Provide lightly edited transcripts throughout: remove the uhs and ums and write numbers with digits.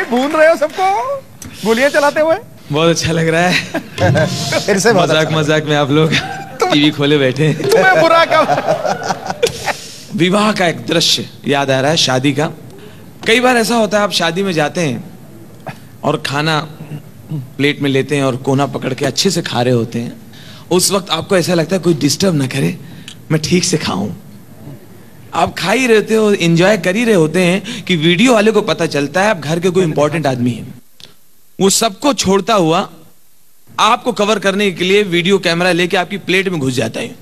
भून रहे हो सबको गोलियां चलाते हुए। बहुत अच्छा लग रहा है। फिर से मजाक मजाक में आप लोग टीवी खोले बैठे हैं। तुम्हें बुरा कब? विवाह का एक दृश्य याद आ रहा है, शादी का। कई बार ऐसा होता है आप शादी में जाते हैं और खाना प्लेट में लेते हैं और कोना पकड़ के अच्छे से खा रहे होते हैं। उस वक्त आपको ऐसा लगता है कोई डिस्टर्ब ना करे, मैं ठीक से खाऊं। आप खा ही रहते हो, एंजॉय कर ही रहे होते हैं कि वीडियो वाले को पता चलता है आप घर के कोई इंपॉर्टेंट आदमी है। वो सबको छोड़ता हुआ आपको कवर करने के लिए वीडियो कैमरा लेके आपकी प्लेट में घुस जाता है।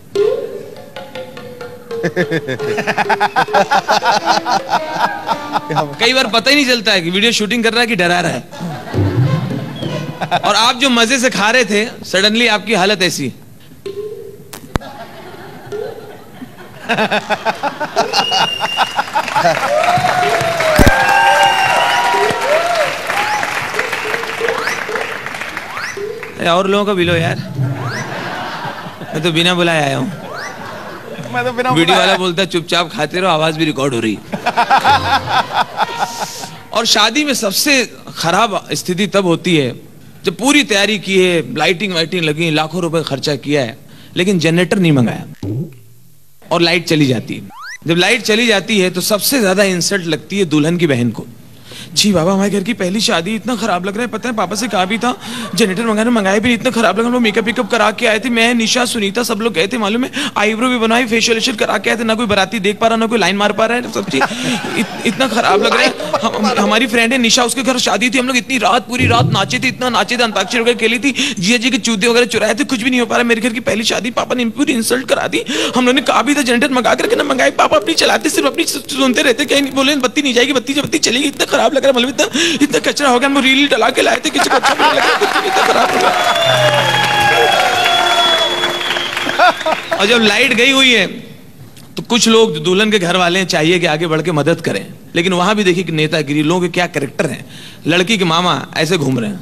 कई बार पता ही नहीं चलता है कि वीडियो शूटिंग कर रहा है कि डरा रहा है। और आप जो मजे से खा रहे थे, सडनली आपकी हालत ऐसी। और लोगों का बिलो यार, मैं तो बिना बुलाए आया हूं। मैं तो बिना वीडियो वाला बोलता है चुपचाप खाते रहो, आवाज भी रिकॉर्ड हो रही। और शादी में सबसे खराब स्थिति तब होती है जब पूरी तैयारी की है, लाइटिंग वाइटिंग लगी, लाखों रुपए खर्चा किया है, लेकिन जनरेटर नहीं मंगाया और लाइट चली जाती है। जब लाइट चली जाती है तो सबसे ज्यादा इंसल्ट लगती है दुल्हन की बहन को। जी बाबा, हमारे घर की पहली शादी, इतना खराब लग रहा है। पता है पापा से कहा भी था जनरेटर मंगाया भी, इतना खराब लगा। हम लोग मेकअप करा के आए थे, मैं, निशा, सुनीता, सब लोग गए थे, मालूम है, आईब्रो भी बनवाई, फेशियल करा के आए थे। ना कोई बाराती देख पा रहा, ना कोई लाइन मार पा रहा है, सब चीज इतना खराब लग रहा है। हमारी फ्रेंड है निशा, उसके घर शादी थी, हम लोग इतनी रात, पूरी रात नाचे थे, इतना नाचे थे, अंताक्षरी वगैरह खेली थी, जिया जी के चूते वगैरह चुराए थे, कुछ भी नहीं हो पा रहा। मेरे घर की पहली शादी, पापा ने पूरी इंसल्ट करा दी। हम लोगों ने कहा भी था जनरेटर मंगा करके ना मंगाए, पापा अपनी चलाते, सिर्फ अपनी सुनते रहते, कहीं बोले बत्ती नहीं जाएगी, बत्ती चलेगी। इतना खराब लग रहा है, इतना कचरा हो गया। हम रील डला के लाए थे, किसी को अच्छा भी नहीं लगा, इतना खराब हो गया। और जब लाइट गई हुई है तो कुछ लोग दुल्हन के घर वाले चाहिए कि आगे बढ़ के मदद करें, लेकिन वहां भी देखिए कि नेतागिरी, लोगों के क्या कैरेक्टर हैं। लड़की के मामा ऐसे घूम रहे हैं,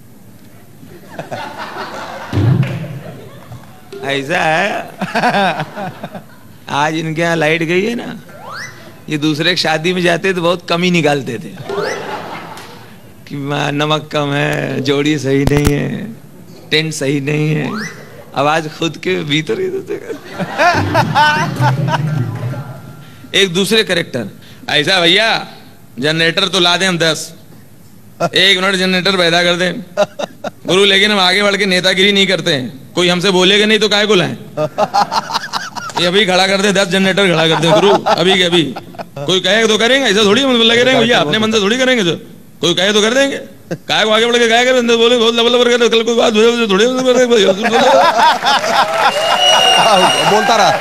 ऐसा है। आज इनके यहाँ लाइट गई है ना, ये दूसरे शादी में जाते तो बहुत कम ही निकालते थे कि नमक कम है, जोड़ी सही नहीं है, टेंट सही नहीं है, आवाज खुद के भीतर ही एक दूसरे कैरेक्टर। ऐसा भैया जनरेटर तो ला दें हम 10, 1 मिनट जनरेटर पैदा कर दें गुरु, लेकिन हम आगे बढ़ के नेतागिरी नहीं करते हैं। कोई हमसे बोलेगा नहीं तो काहे को लाएं? ये अभी खड़ा कर दे, 10 जनरेटर खड़ा कर दे गुरु, अभी के अभी। कोई कहे तो करेंगे, ऐसा थोड़ी लगे रहेंगे भैया, अपने मन से थोड़ी करेंगे। जो कोई कहे तो कर देंगे, काय को आगे बढ़ के क्या करें, बोले बहुत लबल कल कोई बात थोड़ी बोलता रहा।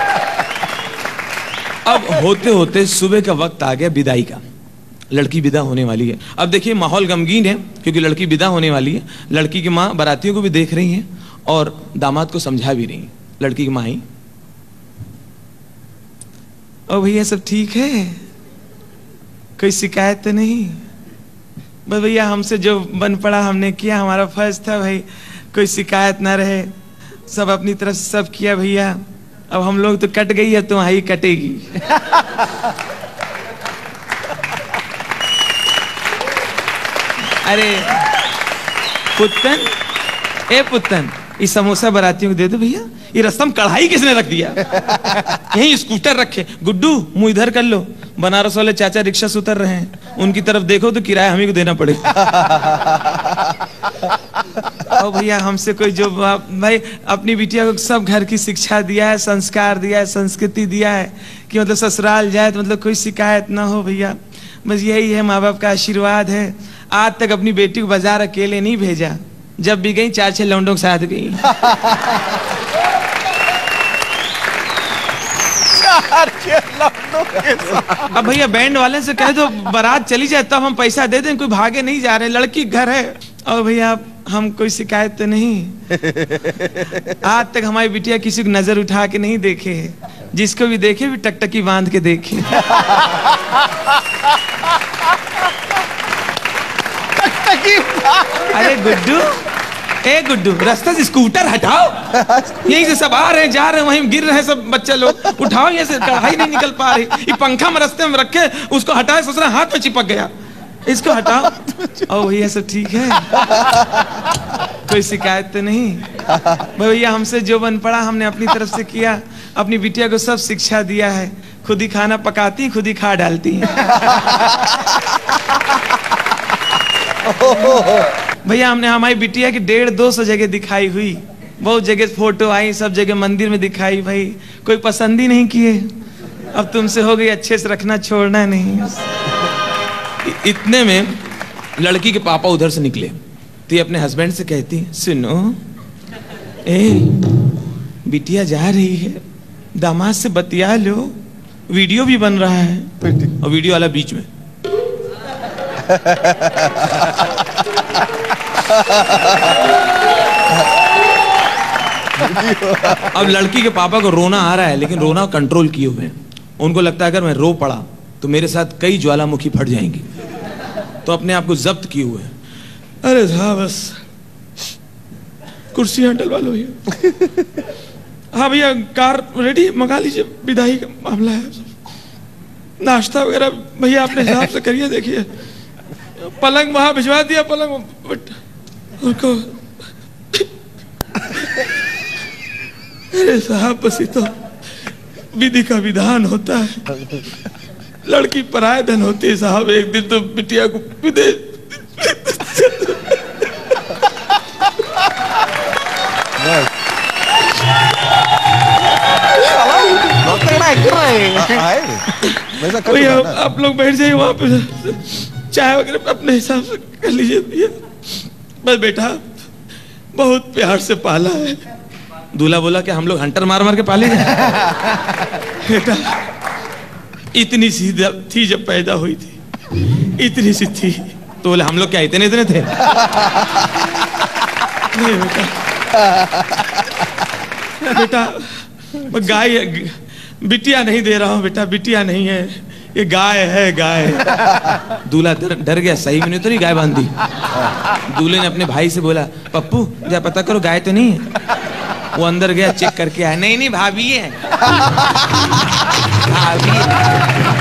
अब होते होते सुबह का वक्त आ गया विदाई का, लड़की विदा होने वाली है। अब देखिए माहौल गमगीन है क्योंकि लड़की विदा होने वाली है। लड़की की माँ बारातियों को भी देख रही है और दामाद को समझा भी रही है। लड़की की माँ आई, ओ भैया सब ठीक है, कोई शिकायत तो नहीं? बस भैया हमसे जो बन पड़ा हमने किया, हमारा फर्ज था भाई, कोई शिकायत ना रहे, सब अपनी तरफ से सब किया भैया। अब हम लोग तो कट गई है, तुम्हारी कटेगी। अरे पुत्तन, ए पुत्तन, ये समोसा बारातियों को दे दो भैया। ये रस्तम कढ़ाई किसने रख दिया? यही स्कूटर रखे। गुड्डू मुंह इधर कर लो, बनारस वाले चाचा रिक्शा से उतर रहे हैं, उनकी तरफ देखो तो किराया हमें को देना पड़ेगा। ओ भैया हमसे कोई जो भाई अपनी बिटिया को सब घर की शिक्षा दिया है, संस्कार दिया है, संस्कृति दिया है कि मतलब ससुराल जाए तो मतलब कोई शिकायत ना हो भैया। बस यही है, माँ बाप का आशीर्वाद है। आज तक अपनी बेटी को बाजार अकेले नहीं भेजा, जब भी गई 4-6 लौंडों के साथ गई। अब भैया बैंड वाले से कह दो बारात चली जाए तब हम पैसा दे दें, कोई भागे नहीं जा रहे, लड़की घर है। और भैया हम कोई शिकायत तो नहीं। आज तक हमारी बिटिया किसी को नजर उठा के नहीं देखे है, जिसको भी देखे भी टकटकी बांध के देखे। अरे गुड्डू, ए गुड्डू, रास्ते से स्कूटर हटाओ, यहीं से सब आ रहे हैं जा रहे हैं, वहीं गिर रहे हैं सब बच्चे लोग, उठाओ, यहाँ से कढ़ाई नहीं निकल पा रही। ये पंखा में रास्ते में रखे, उसको हटाए, सोच रहे हाथ में चिपक गया। इसको हटाओ। ओ भैया सब ठीक है, कोई शिकायत तो नहीं? भैया हमसे जो बन पड़ा हमने अपनी तरफ से किया, अपनी बिटिया को सब शिक्षा दिया है, खुद ही खाना पकाती, खुद ही खा डालती है। भैया हमने हमारी बिटिया की 150-200 जगह दिखाई हुई, बहुत जगह फोटो आई, सब जगह मंदिर में दिखाई, भाई कोई पसंद ही नहीं किए। अब तुमसे हो गई, अच्छे से रखना, छोड़ना नहीं। इतने में लड़की के पापा उधर से निकले, तो ये अपने हस्बैंड से कहती, सुनो ए बिटिया जा रही है, दामाद से बतिया लो, वीडियो भी बन रहा है, और वीडियो वाला बीच में। अब लड़की के पापा को रोना आ रहा है, लेकिन रोना कंट्रोल किए हुए हैं। उनको लगता है अगर मैं रो पड़ा तो मेरे साथ कई ज्वालामुखी फट जाएंगी, तो अपने आप को जब्त किए हुए हैं। अरे साहब बस कुर्सियां डलवा लो भैया। हाँ भैया कार रेडी, मंगा लीजिए, विदाई का मामला है, नाश्ता वगैरह भैया अपने हिसाब से करिए। देखिए पलंग वहां भिजवा दिया, पलंग उनको। अरे साहब बस ये तो विधि का विधान होता है, लड़की पराये धन होती है साहब। एक दिन तो बिटिया को विदेश आप लोग बैठ जाइए वहां पे, चाय वगैरह अपने हिसाब से कर लीजिए। बस बेटा बहुत प्यार से पाला है। दूल्हा बोला कि हम लोग हंटर मार मार के पाले हैं? बेटा इतनी सी थी जब पैदा हुई थी, इतनी सी थी। तो बोले हम लोग क्या इतने इतने थे? नहीं बेटा, बेटा गाय, बिटिया नहीं दे रहा हूं बेटा, बिटिया नहीं है, ये गाय है, गाय। दूल्हा डर गया, सही में नहीं तो नहीं गाय बांध दी। दूल्हे ने अपने भाई से बोला, पप्पू जा पता करो गाय तो नहीं है। वो अंदर गया, चेक करके आया, नहीं नहीं भाभी है, भाभी है।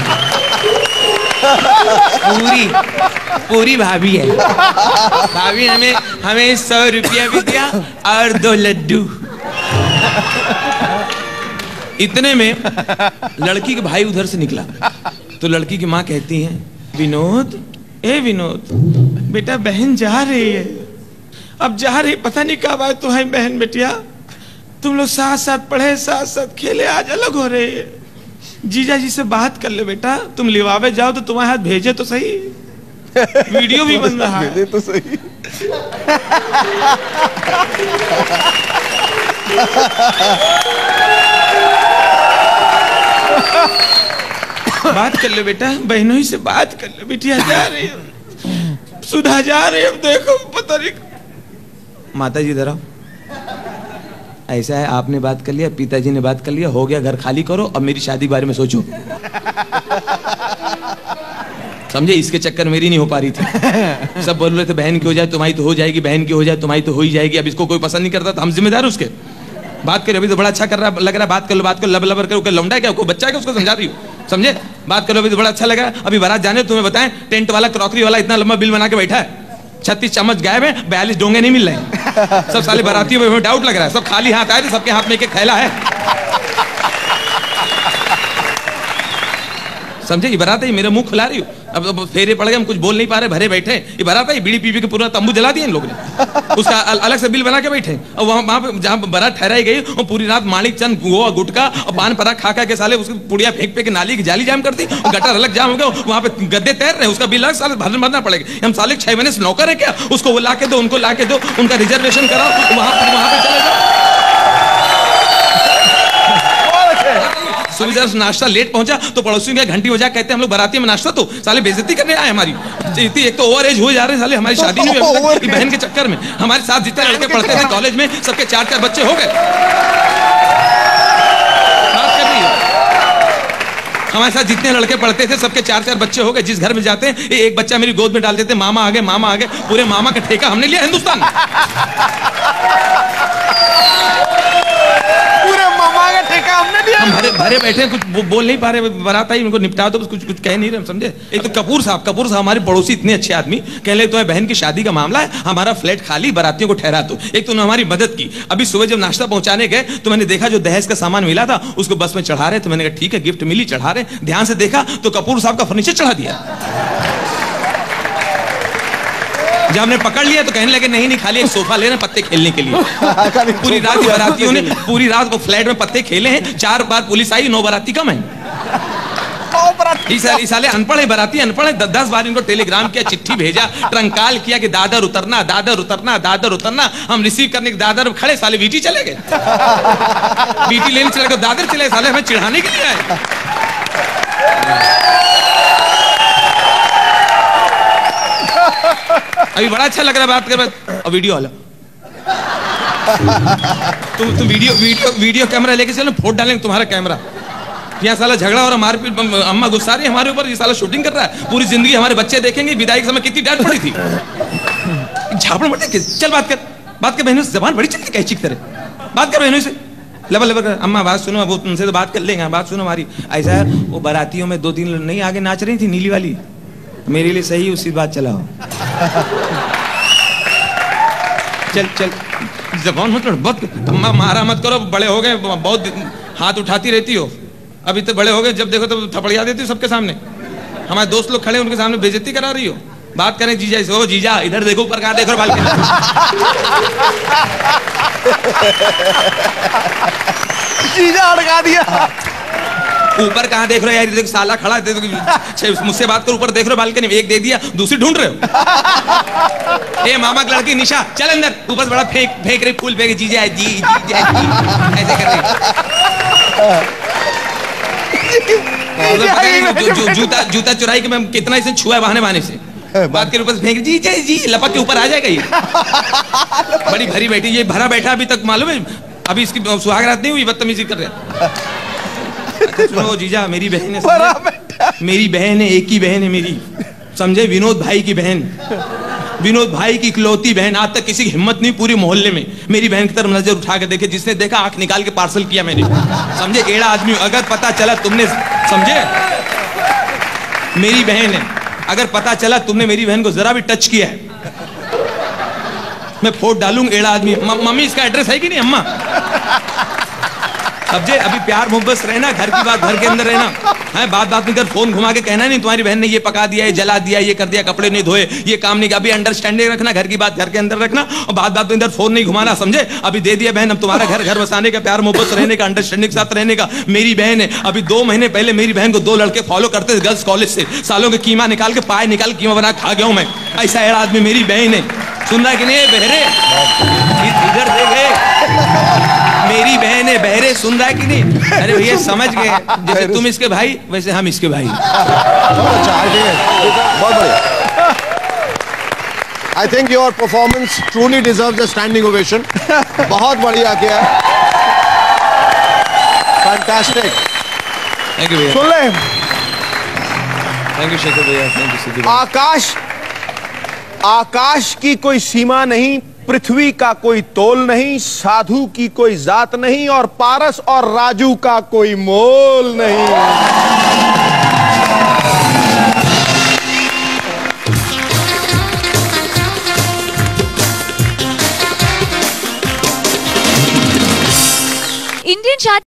पूरी भाभी है। भाभी हमें 100 रुपया भी दिया और 2 लड्डू। इतने में लड़की के भाई उधर से निकला, तो लड़की की माँ कहती है, विनोद, ए विनोद बेटा बहन जा रही है, अब जा रही, पता नहीं कब आए तुम्हारी बहन बेटिया, तुम लोग साथ साथ पढ़े, साथ साथ खेले, आज अलग हो रहे हैं। जीजा जी से बात कर ले बेटा, तुम लिवावे जाओ तो तुम्हारे हाथ भेजे तो सही, वीडियो भी बन रहा है। तो सही। बात कर ले बेटा, बहनों ही से बात कर ले, बिटिया जा रही है, सुधा जा रही है, अब देखो पता नहीं। माता जी इधर आओ, ऐसा है आपने बात कर लिया, पिताजी ने बात कर लिया, हो गया, घर खाली करो, अब मेरी शादी के बारे में सोचो। समझे, इसके चक्कर मेरी नहीं हो पा रही थी। सब बोल रहे थे बहन की हो जाए तुम्हारी तो हो जाएगी, बहन की हो जाए तुम्हारी तो हो ही जाएगी। अब इसको कोई पसंद नहीं करता तो हम जिम्मेदार उसके। बात करो, अभी तो बड़ा अच्छा कर रहा लग रहा, बात कर लो, बात करो, लब लबर करो, लौंडा क्या, कोई बच्चा है क्या, उसको समझा रही हो, समझे, बात करो, अभी तो बड़ा अच्छा लग रहा है। अभी बारात जाने, तुम्हें बताएं, टेंट वाला, क्रॉकरी वाला इतना लंबा बिल बना के बैठा है, 36 चम्मच गायब है, 42 डोंगे नहीं मिल रहे। सब साले बारातियों में डाउट लग रहा है, सब खाली हाथ आए थे, सबके हाथ में एक थैला है। समझे, ये बारात है, मेरा मुंह खुला रही हूँ, अब फेरे पड़ गए, हम कुछ बोल नहीं पा रहे, भरे बैठे। ये बारात है, बीड़ी पी के पूरा तंबू जला दिया इन लोगों ने, उसका अलग से बिल बना के बैठे। और वहां पे जहाँ बारात ठहराई गई, और पूरी रात माणिक चंद, गोवा, गुटका और पान पराग खा के साले उसकी पुड़िया फेंक पे के नाली की जाली जाम कर दी, गटर अलग जाम हो गया, वहां पे गद्दे तैर रहे, उसका बिल अलग साले भरना पड़ेगा। हम साले 6 महीने से नौकर है क्या, उसको वो ला के दो, उनको ला के दो, उनका रिजर्वेशन कराओ, वहां पे चले जाओ। सुबह नाश्ता लेट पहुंचा तो पड़ोसियों के घंटी बजा, कहते हैं हम लोग बाराती में नाश्ता, तो साले बेइज्जती करने आए हमारी। एक तो ओवर एज हो जा रहे हैं साले, हमारी शादी नहीं हुई बहन के चक्कर में। हमारे साथ जितने लड़के पढ़ते थे कॉलेज में, सबके 4-4 बच्चे हो गए। बात कर रही है, हमारे साथ जितने लड़के पढ़ते थे सबके 4-4 बच्चे हो गए। जिस घर में जाते हैं एक बच्चा मेरी गोद में डाल देते, मामा आ गए, मामा आ गए, पूरे मामा का ठेका हमने लिया हिंदुस्तान। पूरे मामा का ठेका हमने लिया हम भरे भरे बैठे कुछ बोल नहीं पा रहे, बारात आई इनको निपटा दो, कुछ कह नहीं रहे, हम समझे। एक तो कपूर साहब हमारे पड़ोसी इतने अच्छे आदमी, कह ले तुम्हारी बहन की शादी का मामला है, हमारा फ्लैट खाली, बारातियों को ठहरा दो। एक तो उन्होंने हमारी मदद की। अभी सुबह जब नाश्ता पहुंचाने गए तो मैंने देखा जो दहेज का सामान मिला था उसको बस में चढ़ा रहे, तो मैंने कहा ठीक है गिफ्ट मिली, चढ़ा रहे। ध्यान से देखा तो कपूर साहब का फर्नीचर चढ़ा दिया। जब हमने पकड़ लिया तो कहने लगे नहीं खाली एक सोफा ले रहे हैं पत्ते खेलने के लिए। पूरी रात बारातियों ने पूरी रात को फ्लैट में पत्ते खेले हैं। 4 बार पुलिस आई, 9 बाराती कम है। इस साले अनपढ़ है, बाराती अनपढ़ है। 10 बार इनको टेलीग्राम किया, चिट्ठी भेजा, ट्रंकाल किया कि दादर उतरना, दादर उतरना, दादर उतरना। हम रिसीव करने के दादर खड़े, साले वीटी चले गए। वीटी लेने चले गए, दादर चले, साले हमें चिढ़ाने के लिए आए। अभी बड़ा अच्छा लग रहा है बात कर, वीडियो वाला तुम वीडियो कैमरा लेके चलो, फोटो डालेंगे तुम्हारा कैमरा। यहाँ साला झगड़ा और मारपीट, अम्मा गुस्सा रही है हमारे ऊपर, ये साला शूटिंग कर रहा है। पूरी जिंदगी हमारे बच्चे देखेंगे विदाई के समय कितनी डांट पड़ी थी। झापड़ मत दे, चल बात कर बहनों से, जबान बड़ी चलती कैची की तरह। बात कर बहनों से, लबर कर। अम्मा बात सुनो, वो तुमसे तो बात कर लेंगे, बात सुनो हमारी। ऐसा है वो बारातियों में 2-3 नहीं आगे नाच रही थी, नीली वाली, मेरे लिए सही उसी बात चलाओ। चल जबान मत अम्मा मारा मत करो, बड़े हो गए, बहुत हाथ उठाती रहती हो। अभी तो बड़े हो गए, जब देखो तो थपड़िया देती हो सबके सामने। हमारे दोस्त लोग खड़े उनके सामने बेइज्जती करा रही हो। बात करें जीजा से, ओ जीजा इधर देखो, ऊपर कहां देख रहे हो बालकनी। जीजा अड़का दिया, ऊपर कहां देख रहे हो यार, देखो साला खड़ा है, मुझसे बात करो, ऊपर देख रहे हो बालकनी में, एक दे दिया दूसरी ढूंढ रहे हो। ए मामा की लड़की निशा चल अंदर, ऊपर बड़ा फेंक रही फूल, फेंक जीजा जी ऐसे कर रही। जूता चुराई के मैं कितना इसे छुआ है बहाने से। बात के ऊपर फेंक जी लपक के ऊपर आ जाएगा ये। बड़ी भरी बैठी, ये भरा बैठा अभी तक मालूम है, अभी इसकी सुहाग रात नहीं हुई, बदतमीजी कर रहे। सुनो जीजा, मेरी बहन है, मेरी बहन है, एक ही बहन है मेरी, समझे, विनोद भाई की बहन, विनोद भाई की इकलौती बहन। आज तक किसी की हिम्मत नहीं पूरी मोहल्ले में मेरी बहन की तरफ नजर उठा के देखे, जिसने देखा आंख निकाल के पार्सल किया मैंने, समझे, एड़ा आदमी। अगर पता चला तुमने, समझे, मेरी बहन है, अगर पता चला तुमने मेरी बहन को जरा भी टच किया है, मैं फोटो डालूंगा, एड़ा आदमी। मम्मी इसका एड्रेस है कि नहीं अम्मा? समझे, अभी प्यार मोहब्बत से रहना, घर की बात घर के अंदर रहना है। बात में इधर फोन घुमा के कहना नहीं तुम्हारी बहन ने ये पका दिया, ये जला दिया, ये कर दिया, कपड़े नहीं धोए, ये काम नहीं किया। अभी अंडरस्टैंडिंग रखना, घर की बात घर के अंदर रखना, और बात में इधर फोन नहीं घुमाना, समझे। अभी दे दिया बहन, अब तुम्हारा घर बसाने का, प्यार मोहब्बत रहने का, अंडरस्टैंडिंग के साथ रहने का। मेरी बहन है, अभी 2 महीने पहले मेरी बहन को 2 लड़के फॉलो करते थे गर्ल्स कॉलेज से, सालों के कीमा निकाल के, पाए निकाल कीमा बना खा गया हूं मैं। ऐसा एड़ा आदमी मेरी बहन है, सुन रहा कि नहीं बहरे, इधर देखे, मेरी बहन है, बहरे, सुन रहा है कि नहीं? अरे भैया समझ गए, जैसे तुम इसके भाई वैसे हम इसके भाई। बहुत बढ़िया। I think your performance truly deserves a standing ovation. बहुत बढ़िया किया, फैंटास्टिक। थैंक यू भैया, सुन ले, थैंक यू शेखर भैया, थैंक यू सिद्धू। आकाश की कोई सीमा नहीं, पृथ्वी का कोई तोल नहीं, साधु की कोई जात नहीं, और पारस और राजू का कोई मोल नहीं। Indian chart